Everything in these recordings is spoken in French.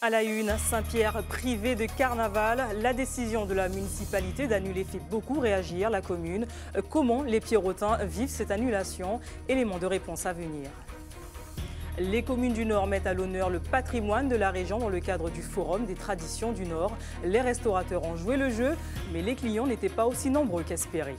À la une, Saint-Pierre privé de carnaval. La décision de la municipalité d'annuler fait beaucoup réagir la commune. Comment les Pierrotins vivent cette annulation? Élément de réponse à venir. Les communes du Nord mettent à l'honneur le patrimoine de la région dans le cadre du Forum des traditions du Nord. Les restaurateurs ont joué le jeu, mais les clients n'étaient pas aussi nombreux qu'espéré.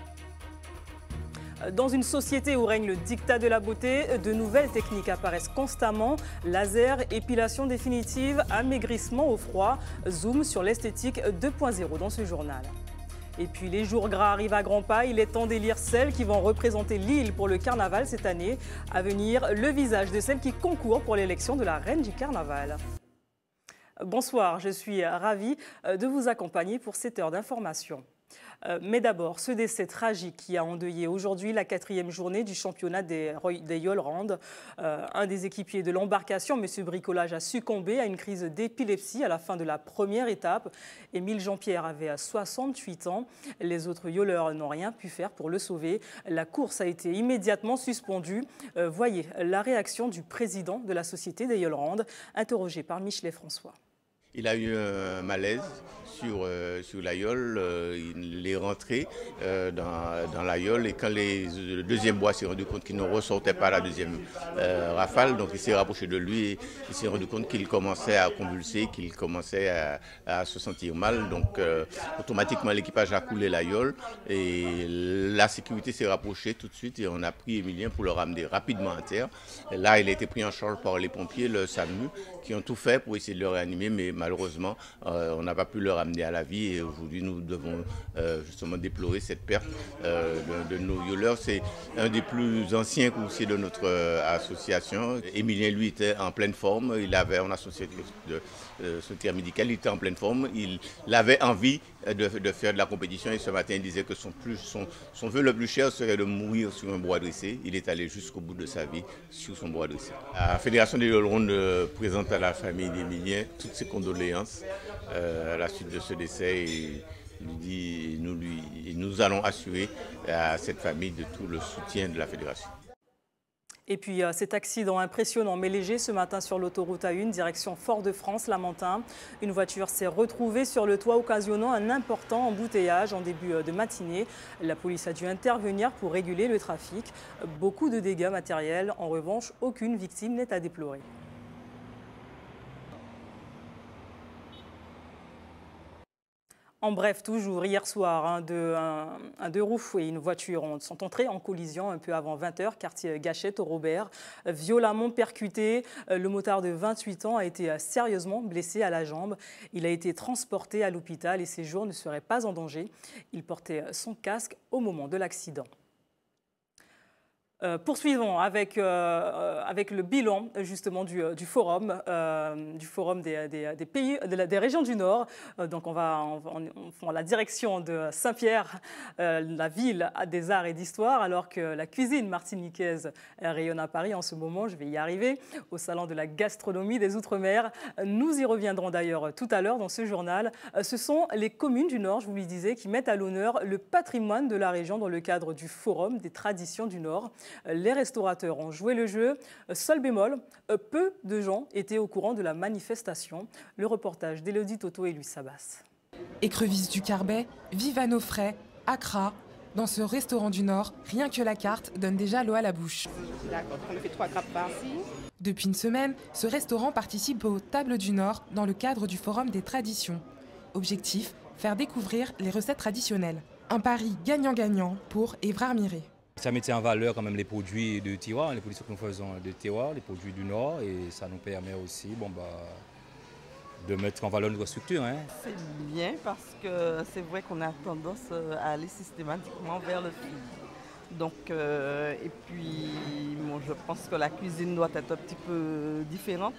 Dans une société où règne le diktat de la beauté, de nouvelles techniques apparaissent constamment. Laser, épilation définitive, amaigrissement au froid. Zoom sur l'esthétique 2.0 dans ce journal. Et puis les jours gras arrivent à grands pas. Il est temps d'élire celles qui vont représenter l'île pour le carnaval cette année. À venir, le visage de celles qui concourent pour l'élection de la reine du carnaval. Bonsoir, je suis ravie de vous accompagner pour cette heure d'information. Mais d'abord, ce décès tragique qui a endeuillé aujourd'hui la 4e journée du championnat des Yollandes. Un des équipiers de l'embarcation, M. Bricolage, a succombé à une crise d'épilepsie à la fin de la première étape. Émile Jean-Pierre avait 68 ans. Les autres yoleurs n'ont rien pu faire pour le sauver. La course a été immédiatement suspendue. Voyez la réaction du président de la Société des Yollandes, interrogé par Michelet François. Il a eu un malaise sur la yole, il est rentré dans la yole et quand le deuxième bois s'est rendu compte qu'il ne ressortait pas la deuxième rafale, donc il s'est rapproché de lui et il s'est rendu compte qu'il commençait à convulser, qu'il commençait à se sentir mal. Donc automatiquement l'équipage a coulé la yole et la sécurité s'est rapprochée tout de suite et on a pris Émilien pour le ramener rapidement à terre. Et là il a été pris en charge par les pompiers, le SAMU, qui ont tout fait pour essayer de le réanimer, mais malheureusement, on n'a pas pu le ramener à la vie et aujourd'hui, nous devons justement déplorer cette perte de nos yoleurs. C'est un des plus anciens coursiers de notre association. Émilien, lui, était en pleine forme. On a associé de soutien médical, il était en pleine forme. Il avait envie de faire de la compétition et ce matin, il disait que son vœu le plus cher serait de mourir sur un bois dressé. Il est allé jusqu'au bout de sa vie sur son bois dressé. La Fédération des Yollandes présente à la famille d'Émilien toutes ses condoléances à la suite de ce décès et nous allons assurer à cette famille de tout le soutien de la Fédération. Et puis cet accident impressionnant mais léger ce matin sur l'autoroute A1, direction Fort-de-France-Lamentin. Une voiture s'est retrouvée sur le toit, occasionnant un important embouteillage en début de matinée. La police a dû intervenir pour réguler le trafic. Beaucoup de dégâts matériels. En revanche, aucune victime n'est à déplorer. En bref, toujours hier soir, deux roues et une voiture sont entrés en collision un peu avant 20 h, quartier Gachette au Robert. Violemment percuté, le motard de 28 ans a été sérieusement blessé à la jambe. Il a été transporté à l'hôpital et ses jours ne seraient pas en danger. Il portait son casque au moment de l'accident. Poursuivons avec le bilan justement du forum des pays, des régions du Nord. Donc on prend la direction de Saint-Pierre, la ville des arts et d'histoire, alors que la cuisine martiniquaise rayonne à Paris en ce moment. Je vais y arriver au salon de la gastronomie des Outre-mer. Nous y reviendrons d'ailleurs tout à l'heure dans ce journal. Ce sont les communes du Nord, je vous le disais, qui mettent à l'honneur le patrimoine de la région dans le cadre du Forum des traditions du Nord. Les restaurateurs ont joué le jeu. Seul bémol, peu de gens étaient au courant de la manifestation. Le reportage d'Élodie Toto et Louis Sabas. Écrevisses du Carbet, Vivano frais, Accra. Dans ce restaurant du Nord, rien que la carte donne déjà l'eau à la bouche. D'accord, on fait 3 grappes par-ci. Depuis une semaine, ce restaurant participe aux Tables du Nord dans le cadre du Forum des traditions. Objectif, faire découvrir les recettes traditionnelles. Un pari gagnant-gagnant pour Évrard Miré. Ça mettait en valeur quand même les produits de terroir, les produits que nous faisons de terroir, les produits du Nord, et ça nous permet aussi de mettre en valeur notre structure. C'est bien parce que c'est vrai qu'on a tendance à aller systématiquement vers le film. Donc, et puis, je pense que la cuisine doit être un petit peu différente.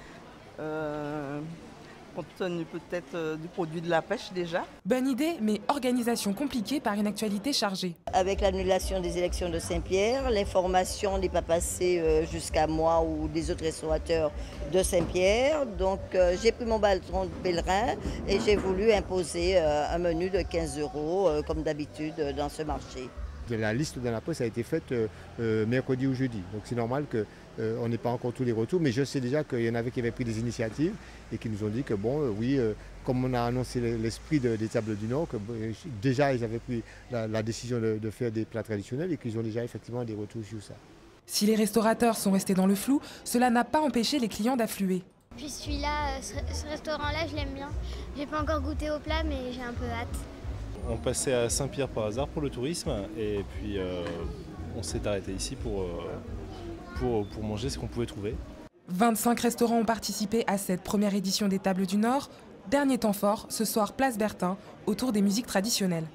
Compte tenu peut-être du produit de la pêche déjà. Bonne idée, mais organisation compliquée par une actualité chargée. Avec l'annulation des élections de Saint-Pierre, l'information n'est pas passée jusqu'à moi ou des autres restaurateurs de Saint-Pierre. Donc j'ai pris mon bâton de pèlerin et j'ai voulu imposer un menu de 15 € comme d'habitude dans ce marché. La liste dans la presse a été faite mercredi ou jeudi. Donc c'est normal que On n'est pas encore tous les retours, mais je sais déjà qu'il y en avait qui avaient pris des initiatives et qui nous ont dit que comme on a annoncé l'esprit des Tables du Nord, que déjà ils avaient pris la décision de faire des plats traditionnels et qu'ils ont déjà effectivement des retours sur ça. Si les restaurateurs sont restés dans le flou, cela n'a pas empêché les clients d'affluer. Puis celui-là, ce restaurant-là, je l'aime bien. J'ai pas encore goûté au plat, mais j'ai un peu hâte. On passait à Saint-Pierre par hasard pour le tourisme et puis on s'est arrêté ici pour manger ce qu'on pouvait trouver. 25 restaurants ont participé à cette première édition des Tables du Nord. Dernier temps fort, ce soir, place Bertin, autour des musiques traditionnelles.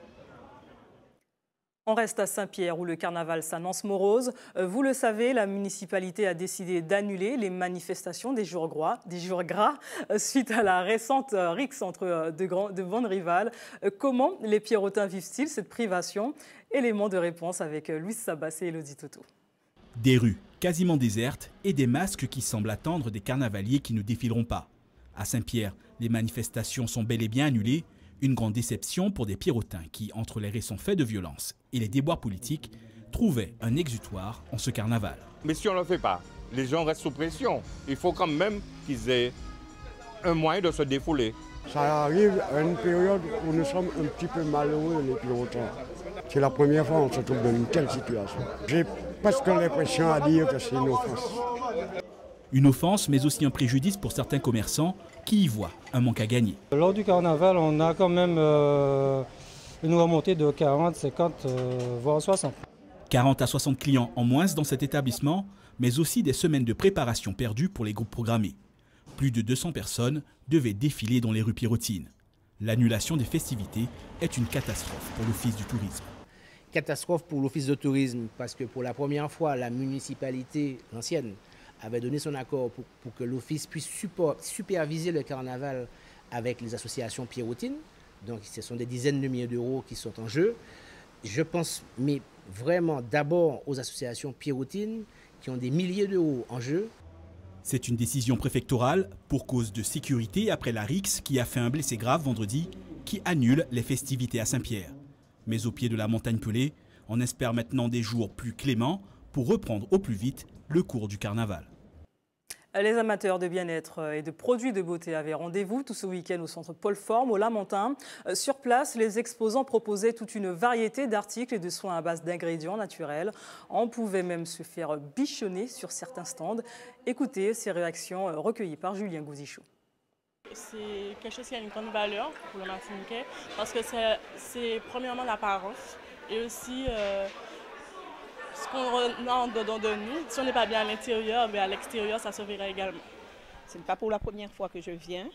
On reste à Saint-Pierre où le carnaval s'annonce morose. Vous le savez, la municipalité a décidé d'annuler les manifestations des jours gras suite à la récente rixe entre de bandes rivales. Comment les Pierrotins vivent-ils cette privation? Élément de réponse avec Louis Sabassé et Elodie Toto. Des rues quasiment désertes et des masques qui semblent attendre des carnavaliers qui ne défileront pas. À Saint-Pierre, les manifestations sont bel et bien annulées. Une grande déception pour des Pierrotins qui, entre les récents faits de violence et les déboires politiques, trouvaient un exutoire en ce carnaval. Mais si on ne le fait pas, les gens restent sous pression. Il faut quand même qu'ils aient un moyen de se défouler. Ça arrive à une période où nous sommes un petit peu malheureux les Pierrotins. C'est la première fois qu'on se trouve dans une telle situation. J'ai presque l'impression à dire que c'est une offense. Une offense, mais aussi un préjudice pour certains commerçants qui y voient un manque à gagner. Lors du carnaval, on a quand même une remontée de 40, 50, voire 60. 40 à 60 clients en moins dans cet établissement, mais aussi des semaines de préparation perdues pour les groupes programmés. Plus de 200 personnes devaient défiler dans les rues pierrotines. L'annulation des festivités est une catastrophe pour l'Office du tourisme. Catastrophe pour l'Office de tourisme parce que pour la première fois, la municipalité ancienne avait donné son accord pour que l'Office puisse superviser le carnaval avec les associations pierrotines. Donc ce sont des dizaines de milliers d'euros qui sont en jeu. Je pense mais vraiment d'abord aux associations pierrotines qui ont des milliers d'euros en jeu. C'est une décision préfectorale pour cause de sécurité après la rixe qui a fait un blessé grave vendredi qui annule les festivités à Saint-Pierre. Mais au pied de la montagne Pelée, on espère maintenant des jours plus cléments pour reprendre au plus vite le cours du carnaval. Les amateurs de bien-être et de produits de beauté avaient rendez-vous tout ce week-end au centre Paul Forme, au Lamentin. Sur place, les exposants proposaient toute une variété d'articles et de soins à base d'ingrédients naturels. On pouvait même se faire bichonner sur certains stands. Écoutez ces réactions recueillies par Julien Gouzichou. C'est quelque chose qui a une grande valeur pour le Martiniquais parce que c'est premièrement l'apparence et aussi ce qu'on a en dedans de nous. Si on n'est pas bien à l'intérieur, mais à l'extérieur, ça se verra également. Ce n'est pas pour la première fois que je viens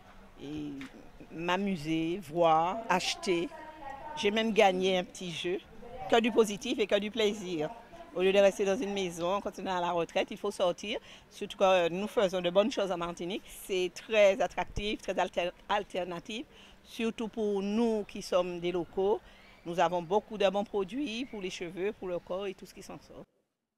et m'amuser, voir, acheter. J'ai même gagné un petit jeu, que du positif et que du plaisir. Au lieu de rester dans une maison, quand on est à la retraite, il faut sortir. Surtout que nous faisons de bonnes choses en Martinique. C'est très attractif, très alternatif, surtout pour nous qui sommes des locaux. Nous avons beaucoup de bons produits pour les cheveux, pour le corps et tout ce qui s'en sort.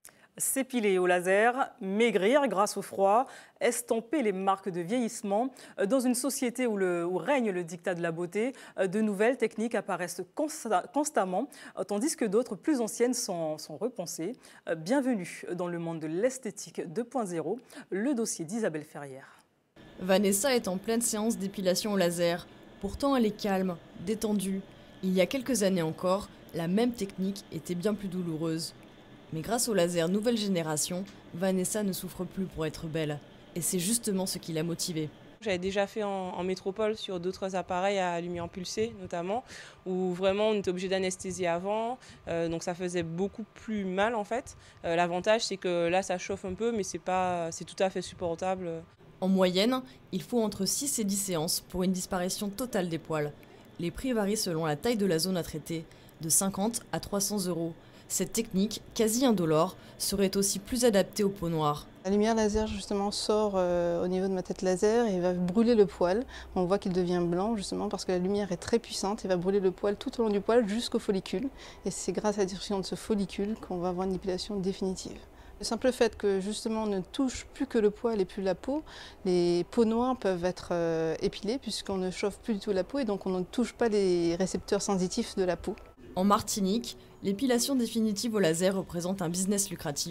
S'épiler au laser, maigrir grâce au froid, estomper les marques de vieillissement. Dans une société où règne le diktat de la beauté, de nouvelles techniques apparaissent constamment, tandis que d'autres plus anciennes sont repensées. Bienvenue dans le monde de l'esthétique 2.0, le dossier d'Isabelle Ferrière. Vanessa est en pleine séance d'épilation au laser. Pourtant, elle est calme, détendue. Il y a quelques années encore, la même technique était bien plus douloureuse. Mais grâce au laser nouvelle génération, Vanessa ne souffre plus pour être belle. Et c'est justement ce qui l'a motivée. J'avais déjà fait en métropole sur d'autres appareils à lumière pulsée notamment, où vraiment on était obligé d'anesthésier avant, donc ça faisait beaucoup plus mal en fait. L'avantage c'est que là ça chauffe un peu, mais c'est tout à fait supportable. En moyenne, il faut entre 6 et 10 séances pour une disparition totale des poils. Les prix varient selon la taille de la zone à traiter, de 50 à 300 €. Cette technique, quasi indolore, serait aussi plus adaptée aux peaux noires. La lumière laser justement sort au niveau de ma tête laser et va brûler le poil. On voit qu'il devient blanc justement parce que la lumière est très puissante et va brûler le poil tout au long du poil jusqu'au follicule. Et c'est grâce à la destruction de ce follicule qu'on va avoir une épilation définitive. Le simple fait que justement on ne touche plus que le poil et plus la peau, les peaux noires peuvent être épilées puisqu'on ne chauffe plus du tout la peau et donc on ne touche pas les récepteurs sensitifs de la peau. En Martinique, l'épilation définitive au laser représente un business lucratif.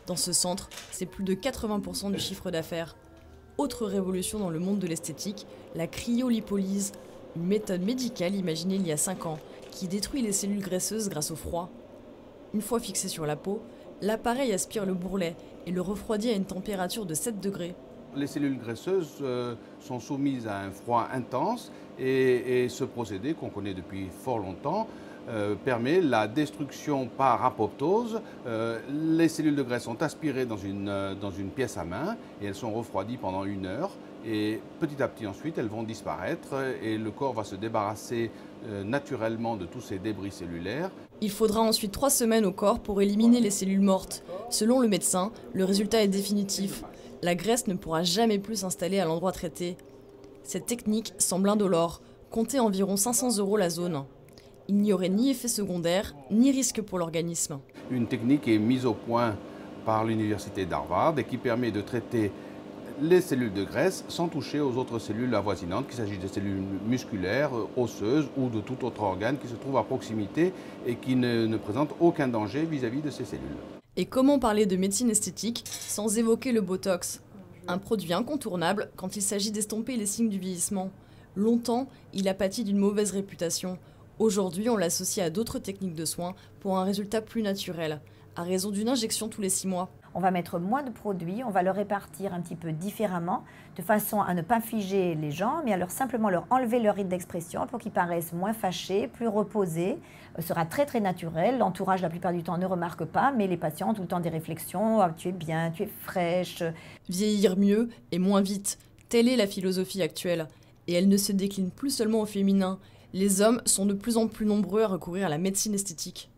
Dans ce centre, c'est plus de 80% du chiffre d'affaires. Autre révolution dans le monde de l'esthétique, la cryolipolyse, une méthode médicale imaginée il y a 5 ans, qui détruit les cellules graisseuses grâce au froid. Une fois fixé sur la peau, l'appareil aspire le bourrelet et le refroidit à une température de 7 degrés. Les cellules graisseuses sont soumises à un froid intense et ce procédé qu'on connaît depuis fort longtemps permet la destruction par apoptose. Les cellules de graisse sont aspirées dans une pièce à main et elles sont refroidies pendant 1 heure. Et petit à petit ensuite, elles vont disparaître et le corps va se débarrasser naturellement de tous ces débris cellulaires. Il faudra ensuite 3 semaines au corps pour éliminer les cellules mortes. Selon le médecin, le résultat est définitif. La graisse ne pourra jamais plus s'installer à l'endroit traité. Cette technique semble indolore, comptez environ 500 € la zone. Il n'y aurait ni effet secondaire, ni risque pour l'organisme. Une technique est mise au point par l'université d'Harvard et qui permet de traiter les cellules de graisse sans toucher aux autres cellules avoisinantes, qu'il s'agisse des cellules musculaires, osseuses ou de tout autre organe qui se trouve à proximité et qui ne présente aucun danger vis-à-vis de ces cellules. Et comment parler de médecine esthétique sans évoquer le Botox? Un produit incontournable quand il s'agit d'estomper les signes du vieillissement. Longtemps, il a pâti d'une mauvaise réputation. Aujourd'hui, on l'associe à d'autres techniques de soins pour un résultat plus naturel, à raison d'une injection tous les 6 mois. On va mettre moins de produits, on va le répartir un petit peu différemment, de façon à ne pas figer les gens, mais à simplement leur enlever leur rythme d'expression pour qu'ils paraissent moins fâchés, plus reposés. Ce sera très très naturel, l'entourage la plupart du temps ne remarque pas, mais les patients ont tout le temps des réflexions, ah, tu es bien, tu es fraîche. Vieillir mieux et moins vite, telle est la philosophie actuelle. Et elle ne se décline plus seulement au féminin. Les hommes sont de plus en plus nombreux à recourir à la médecine esthétique.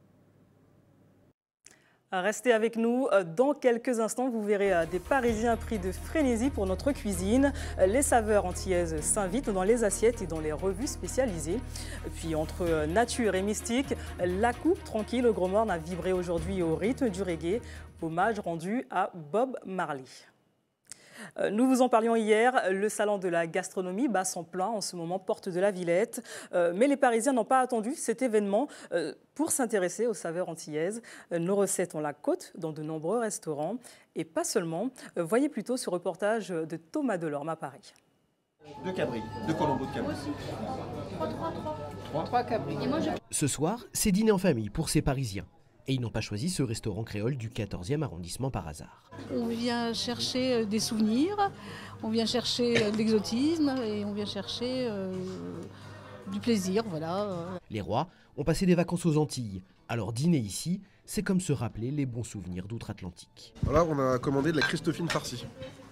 Restez avec nous. Dans quelques instants, vous verrez des Parisiens pris de frénésie pour notre cuisine. Les saveurs antillaises s'invitent dans les assiettes et dans les revues spécialisées. Puis entre nature et mystique, la coupe tranquille au Gros Morne a vibré aujourd'hui au rythme du reggae. Hommage rendu à Bob Marley. Nous vous en parlions hier, le salon de la gastronomie bat son plein en ce moment, porte de la Villette. Mais les Parisiens n'ont pas attendu cet événement pour s'intéresser aux saveurs antillaises. Nos recettes ont la cote dans de nombreux restaurants. Et pas seulement. Voyez plutôt ce reportage de Thomas Delorme à Paris. 2 cabris, 2 colombos de cabris. 3 cabris. Ce soir, c'est dîner en famille pour ces Parisiens. Et ils n'ont pas choisi ce restaurant créole du 14e arrondissement par hasard. On vient chercher des souvenirs, on vient chercher de l'exotisme et on vient chercher du plaisir, voilà. Les Rois ont passé des vacances aux Antilles, alors dîner ici, c'est comme se rappeler les bons souvenirs d'outre-Atlantique. Là, on a commandé de la Christophine farcie.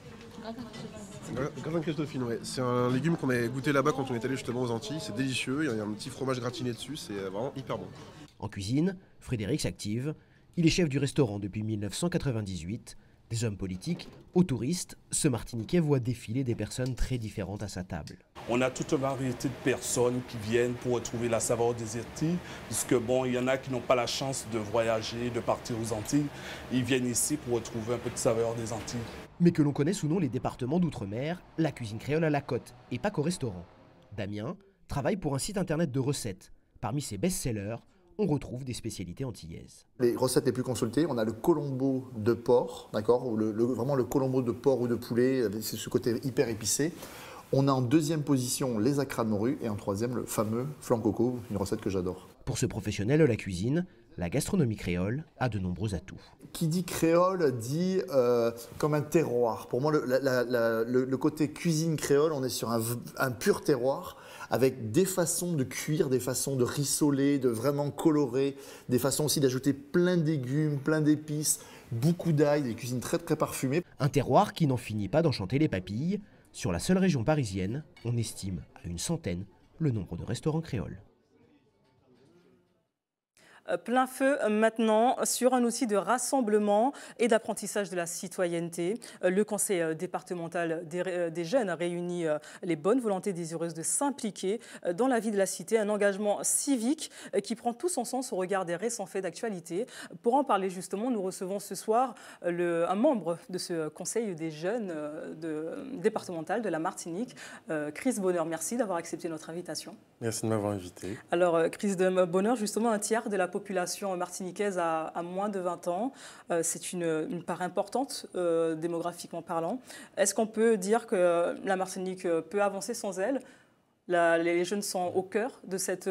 Gratin Christophine, ouais. C'est un légume qu'on a goûté là-bas quand on est allé justement aux Antilles. C'est délicieux, il y a un petit fromage gratiné dessus, c'est vraiment hyper bon. En cuisine, Frédéric s'active. Il est chef du restaurant depuis 1998. Des hommes politiques aux touristes, ce Martiniquais voit défiler des personnes très différentes à sa table. On a toute une variété de personnes qui viennent pour retrouver la saveur des Antilles, puisque bon, il y en a qui n'ont pas la chance de voyager, de partir aux Antilles. Ils viennent ici pour retrouver un peu de saveur des Antilles. Mais que l'on connaisse ou non les départements d'outre-mer, la cuisine créole a la cote, et pas qu'au restaurant. Damien travaille pour un site internet de recettes. Parmi ses best-sellers, on retrouve des spécialités antillaises. Les recettes les plus consultées, on a le colombo de porc, d'accord, ou vraiment le colombo de porc ou de poulet, c'est ce côté hyper épicé. On a en deuxième position les acras de morue et en troisième le fameux flan coco, une recette que j'adore. Pour ce professionnel de la cuisine, la gastronomie créole a de nombreux atouts. Qui dit créole dit comme un terroir. Pour moi, le côté cuisine créole, on est sur un pur terroir, avec des façons de cuire, des façons de rissoler, de vraiment colorer, des façons aussi d'ajouter plein de légumes, plein d'épices, beaucoup d'ail, des cuisines très très parfumées. Un terroir qui n'en finit pas d'enchanter les papilles. Sur la seule région parisienne, on estime à une centaine le nombre de restaurants créoles. Plein feu maintenant sur un outil de rassemblement et d'apprentissage de la citoyenneté. Le conseil départemental des jeunes réunit les bonnes volontés désireuses de s'impliquer dans la vie de la cité, un engagement civique qui prend tout son sens au regard des récents faits d'actualité. Pour en parler justement, nous recevons ce soir un membre de ce conseil des jeunes départemental de la Martinique, Chris Bonheur. Merci d'avoir accepté notre invitation. Merci de m'avoir invité. Alors Chris Bonheur, justement, un tiers de la population population martiniquaise a moins de 20 ans. C'est une part importante démographiquement parlant. Est-ce qu'on peut dire que la Martinique peut avancer sans elle? Les jeunes sont au cœur de cette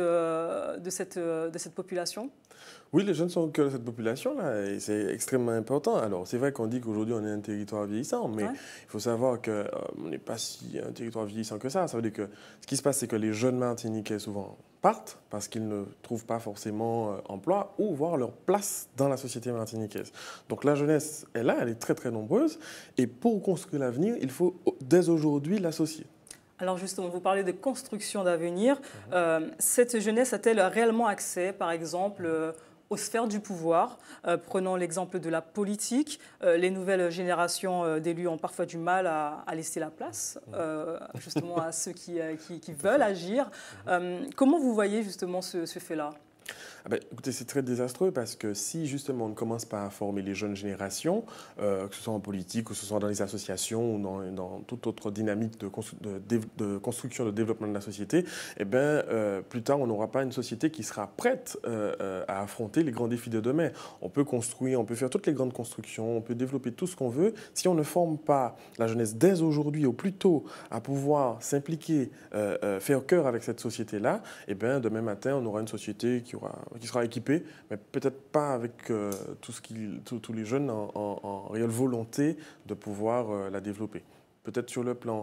population? Oui, les jeunes sont au cœur de cette population-là et c'est extrêmement important. Alors, c'est vrai qu'on dit qu'aujourd'hui, on est un territoire vieillissant, mais il faut savoir qu'on n'est pas si un territoire vieillissant que ça. Ça veut dire que ce qui se passe, c'est que les jeunes Martiniquais, souvent, partent parce qu'ils ne trouvent pas forcément emploi ou voir leur place dans la société martiniquaise. Donc, la jeunesse est là, elle est très, très nombreuse. Et pour construire l'avenir, il faut, dès aujourd'hui, l'associer. Alors justement, vous parlez de construction d'avenir. Cette jeunesse a-t-elle réellement accès, par exemple, aux sphères du pouvoir? Prenons l'exemple de la politique. Les nouvelles générations d'élus ont parfois du mal à laisser la place, justement, à ceux qui veulent agir. Comment vous voyez justement ce fait-là? Écoutez, c'est très désastreux parce que si justement on ne commence pas à former les jeunes générations, que ce soit en politique, que ce soit dans les associations ou dans toute autre dynamique de construction, de développement de la société, plus tard on n'aura pas une société qui sera prête à affronter les grands défis de demain. On peut construire, on peut faire toutes les grandes constructions, on peut développer tout ce qu'on veut. Si on ne forme pas la jeunesse dès aujourd'hui au plus tôt à pouvoir s'impliquer, faire cœur avec cette société-là, demain matin on aura une société qui sera équipée, mais peut-être pas avec tous les jeunes en réelle volonté de pouvoir la développer. Peut-être sur le plan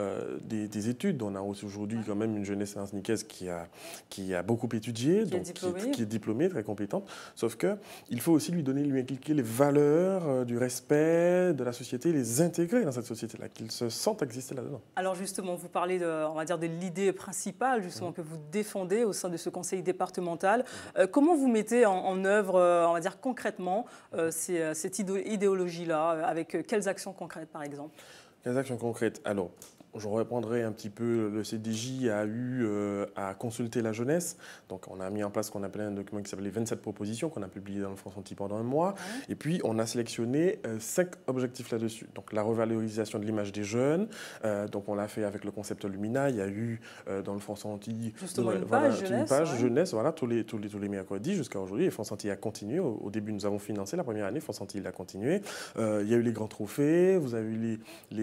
des études, on a aujourd'hui quand même une jeunesse martiniquaise qui a beaucoup étudié, qui est diplômée, très compétente, sauf qu'il faut aussi lui inculquer les valeurs du respect de la société, les intégrer dans cette société-là, qu'ils se sentent exister là-dedans. Alors justement, vous parlez de l'idée principale justement, que vous défendez au sein de ce conseil départemental. Comment vous mettez en œuvre, on va dire concrètement, cette idéologie-là, avec quelles actions concrètes par exemple? Quelles actions concrètes? Alors, je reprendrai un petit peu, le CDJ a eu à consulter la jeunesse. Donc, on a mis en place ce qu'on appelait un document qui s'appelait 27 propositions, qu'on a publié dans le France Anti pendant un mois. Et puis, on a sélectionné 5 objectifs là-dessus. Donc, la revalorisation de l'image des jeunes. Donc, on l'a fait avec le concept Lumina. Il y a eu dans le France Anti justement une page jeunesse, voilà, tous les mercredis jusqu'à aujourd'hui. Et France Anti a continué. Au début, nous avons financé la première année. France Anti a continué. Il y a eu les grands trophées. Vous avez eu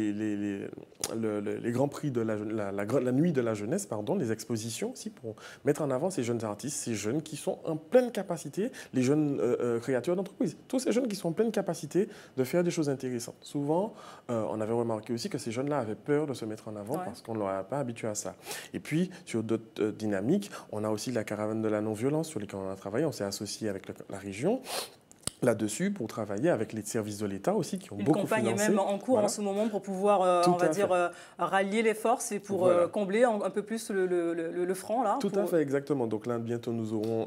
les grands prix de la nuit de la jeunesse, les expositions aussi, pour mettre en avant ces jeunes artistes, ces jeunes qui sont en pleine capacité, les jeunes créateurs d'entreprise, tous ces jeunes qui sont en pleine capacité de faire des choses intéressantes. Souvent, on avait remarqué aussi que ces jeunes-là avaient peur de se mettre en avant parce qu'on ne leur a pas habitué à ça. Et puis, sur d'autres dynamiques, on a aussi la caravane de la non-violence sur laquelle on a travaillé, on s'est associé avec la région là-dessus pour travailler avec les services de l'État aussi qui ont beaucoup financé. Une campagne est même en cours en ce moment pour pouvoir, rallier les forces et pour combler un peu plus le front là. Tout à fait, exactement. Donc là, bientôt, nous aurons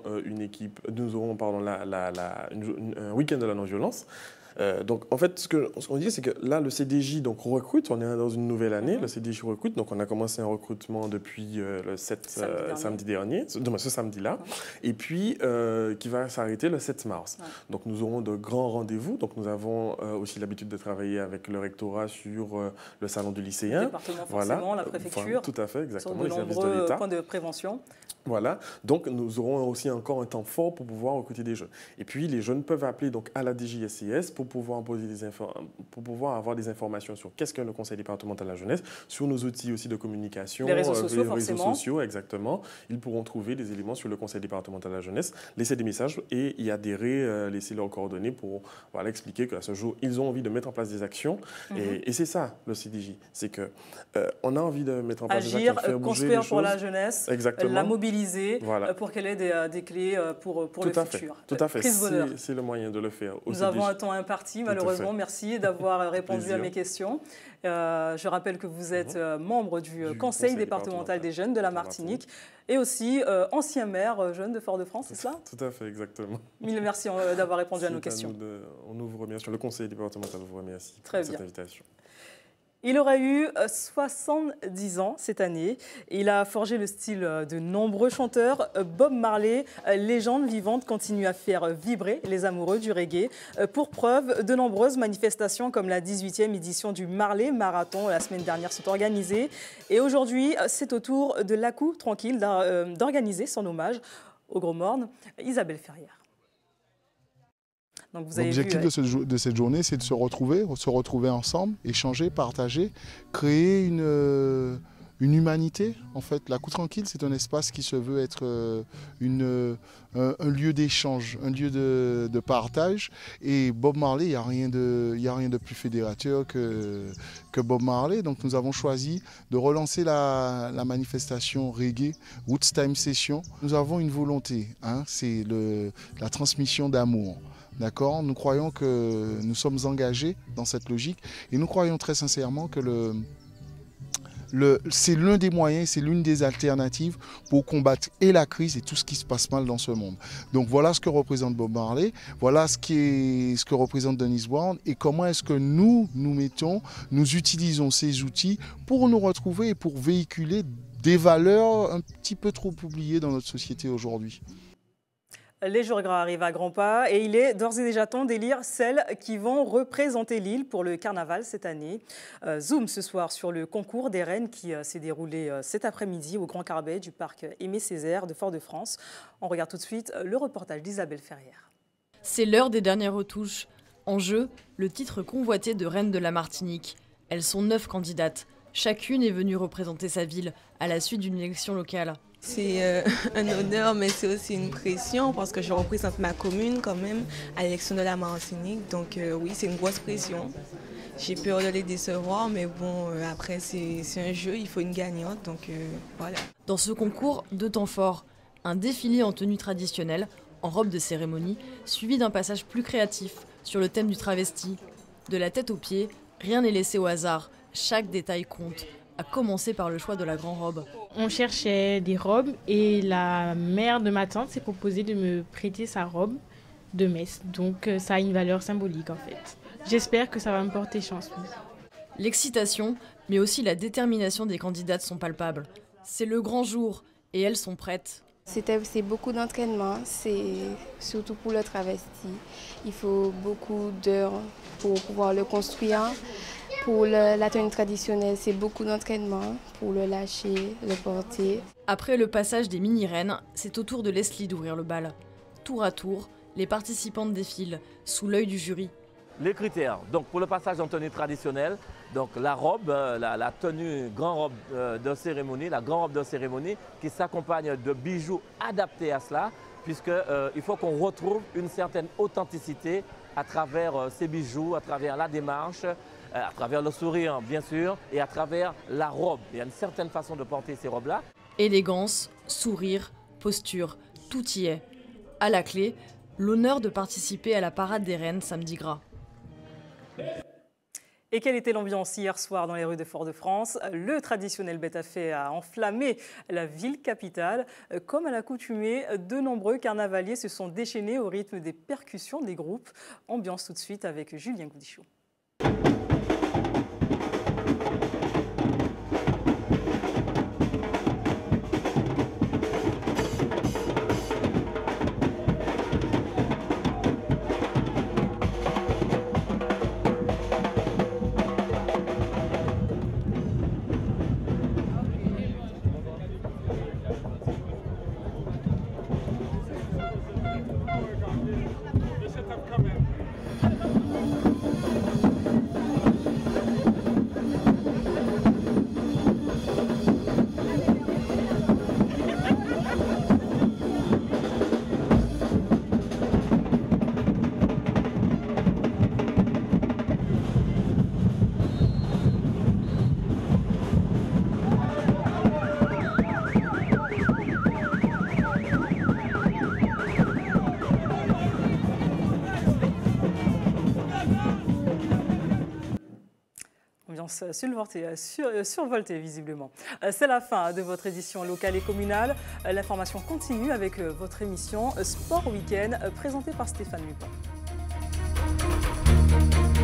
un week-end de la non-violence. Donc, en fait, ce qu'on dit, c'est que là, le CDJ recrute. On est dans une nouvelle année. Le CDJ recrute. Donc, on a commencé un recrutement depuis le 7 samedi dernier, ce samedi-là, et puis qui va s'arrêter le 7 mars. Donc, nous aurons de grands rendez-vous. Donc, nous avons aussi l'habitude de travailler avec le rectorat sur le salon du lycéen. Le département, forcément, la préfecture. Tout à fait, exactement. Sur de nombreux points de prévention. Voilà, donc nous aurons aussi encore un temps fort pour pouvoir recruter des jeunes. Et puis les jeunes peuvent appeler donc à la DGSCS pour pouvoir avoir des informations sur qu'est-ce que le conseil départemental de la jeunesse, sur nos outils aussi de communication, les réseaux sociaux, exactement. Ils pourront trouver des éléments sur le conseil départemental de la jeunesse, laisser des messages et y adhérer, laisser leurs coordonnées pour expliquer qu'à ce jour ils ont envie de mettre en place des actions. Et c'est ça le CDJ, c'est que on a envie de mettre en place des actions, faire bouger les choses. Construire pour la jeunesse, la mobiliser. Pour qu'elle ait des clés pour le futur. Tout à fait, c'est le moyen de le faire. Nous avons un temps imparti, malheureusement. Merci d'avoir répondu à mes questions. Je rappelle que vous êtes membre du Conseil départemental des jeunes de la Martinique et aussi ancien maire jeune de Fort-de-France, c'est cela? Tout à fait, exactement. Mille merci d'avoir répondu à nos questions. On vous remercie, le Conseil départemental vous remercie pour cette invitation. Il aurait eu 70 ans cette année. Il a forgé le style de nombreux chanteurs. Bob Marley, légende vivante, continue à faire vibrer les amoureux du reggae. Pour preuve, de nombreuses manifestations comme la 18e édition du Marley Marathon la semaine dernière sont organisées. Et aujourd'hui, c'est au tour de Lakou Tranquille d'organiser son hommage au Gros Morne, Isabelle Ferrière. Donc vous avez l'objectif de cette journée, c'est de se retrouver ensemble, échanger, partager, créer une humanité. En fait, la Cour Tranquille, c'est un espace qui se veut être un lieu d'échange, un lieu de partage. Et Bob Marley, il n'y a rien de plus fédérateur que Bob Marley. Donc nous avons choisi de relancer la manifestation reggae, Roots Time Session. Nous avons une volonté, c'est la transmission d'amour. D'accord ? Nous croyons que nous sommes engagés dans cette logique et nous croyons très sincèrement que c'est l'un des moyens, c'est l'une des alternatives pour combattre et la crise et tout ce qui se passe mal dans ce monde. Donc voilà ce que représente Bob Marley, voilà ce que représente Dennis Brown et comment est-ce que nous utilisons ces outils pour nous retrouver et pour véhiculer des valeurs un petit peu trop oubliées dans notre société aujourd'hui. Les jours gras arrivent à grands pas et il est d'ores et déjà temps d'élire celles qui vont représenter l'île pour le carnaval cette année. Zoom ce soir sur le concours des reines qui s'est déroulé cet après-midi au Grand Carbet du parc Aimé Césaire de Fort-de-France. On regarde tout de suite le reportage d'Isabelle Ferrière. C'est l'heure des dernières retouches. En jeu, le titre convoité de reine de la Martinique. Elles sont 9 candidates. Chacune est venue représenter sa ville à la suite d'une élection locale. C'est un honneur, mais c'est aussi une pression parce que je représente ma commune quand même à l'élection de la Martinique. Donc oui, c'est une grosse pression. J'ai peur de les décevoir, mais bon, après c'est un jeu, il faut une gagnante, donc voilà. Dans ce concours, 2 temps forts. Un défilé en tenue traditionnelle, en robe de cérémonie, suivi d'un passage plus créatif sur le thème du travesti. De la tête aux pieds, rien n'est laissé au hasard. Chaque détail compte, à commencer par le choix de la grande robe. On cherchait des robes et la mère de ma tante s'est proposée de me prêter sa robe de messe. Donc ça a une valeur symbolique en fait. J'espère que ça va me porter chance. L'excitation, mais aussi la détermination des candidates sont palpables. C'est le grand jour et elles sont prêtes. C'est beaucoup d'entraînement, c'est surtout pour le travesti. Il faut beaucoup d'heures pour pouvoir le construire. Pour la tenue traditionnelle, c'est beaucoup d'entraînement pour le lâcher, le porter. Après le passage des mini-reines, c'est au tour de Leslie d'ouvrir le bal. Tour à tour, les participantes défilent, sous l'œil du jury. Les critères, donc pour le passage en tenue traditionnelle, donc la robe, la tenue grande robe de cérémonie, la grande robe de cérémonie qui s'accompagne de bijoux adaptés à cela, puisqu'il faut qu'on retrouve une certaine authenticité à travers ces bijoux, à travers la démarche, à travers le sourire bien sûr, et à travers la robe. Il y a une certaine façon de porter ces robes-là. Élégance, sourire, posture, tout y est. À la clé, l'honneur de participer à la parade des reines samedi gras. Et quelle était l'ambiance hier soir dans les rues de Fort-de-France? Le traditionnel bête-à-fée a enflammé la ville capitale. Comme à l'accoutumée, de nombreux carnavaliers se sont déchaînés au rythme des percussions des groupes. Ambiance tout de suite avec Julien Goudichot. Survolté visiblement. C'est la fin de votre édition locale et communale. L'information continue avec votre émission Sport Week-end présentée par Stéphane Lupin.